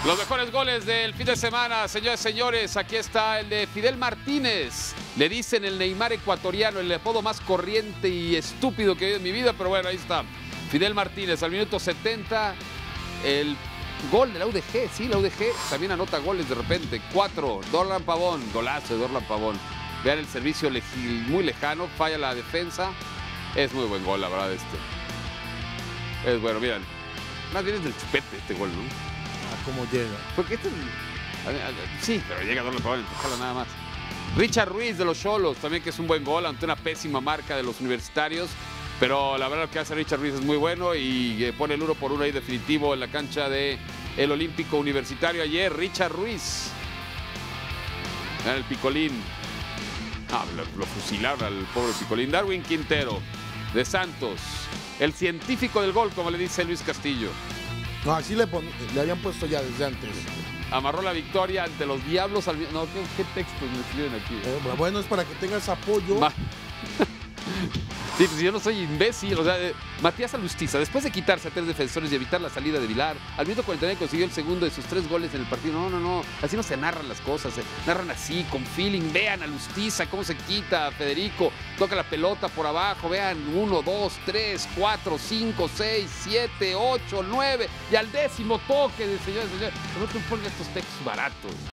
Los mejores goles del fin de semana, señores y señores. Aquí está el de Fidel Martínez. Le dicen el Neymar ecuatoriano, el apodo más corriente y estúpido que he oído en mi vida, pero bueno, ahí está. Fidel Martínez, al minuto 70, el gol de la UDG. Sí, la UDG también anota goles de repente. 4, Dorlan Pavón, golazo de Dorlan Pavón. Vean el servicio muy lejano, falla la defensa. Es muy buen gol, la verdad, Es bueno, miren. Más bien es del chupete este gol, ¿no? ¿Cómo llega? Porque sí, pero llega Dorlan Pavón, empujarla nada más. Richard Ruiz de los Xolos, también que es un buen gol ante una pésima marca de los universitarios. Pero la verdad que hace Richard Ruiz es muy bueno y pone el 1-1 ahí definitivo en la cancha del Olímpico Universitario ayer. Richard Ruiz. Vean el Picolín. Lo fusilaron al pobre Picolín. Darwin Quintero de Santos. El científico del gol, como le dice Luis Castillo. No, así le habían puesto ya desde antes. Amarró la victoria ante los Diablos. No, ¿qué textos me escriben aquí? Bueno, es para que tengas apoyo. Sí, pues yo no soy imbécil. O sea, Matías Alustiza, después de quitarse a 3 defensores y evitar la salida de Vilar, al minuto 49 consiguió el segundo de sus 3 goles en el partido. No. Así no se narran las cosas. Se narran así, con feeling. Vean a Alustiza cómo se quita a Federico. Toca la pelota por abajo. Vean, 1, 2, 3, 4, 5, 6, 7, 8, 9. Y al 10º toque, señores. No te pongan estos textos baratos.